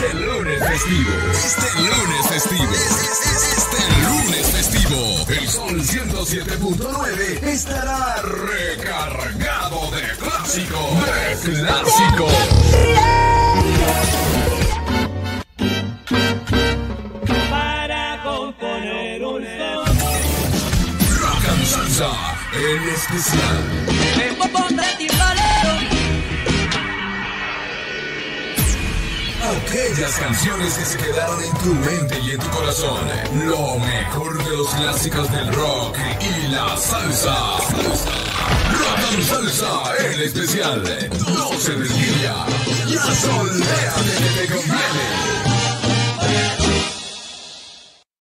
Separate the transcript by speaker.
Speaker 1: Este lunes festivo. Este lunes festivo. Este lunes festivo. El Sol 107.9 estará recargado de clásico. De clásico.
Speaker 2: Para componer un
Speaker 1: Rock and Salsa en especial. Aquellas canciones que se quedaron en tu mente y en tu corazón. Lo mejor de los clásicos del rock y la salsa. Rock and Salsa en especial. No se desvía. La solea de que te conviene.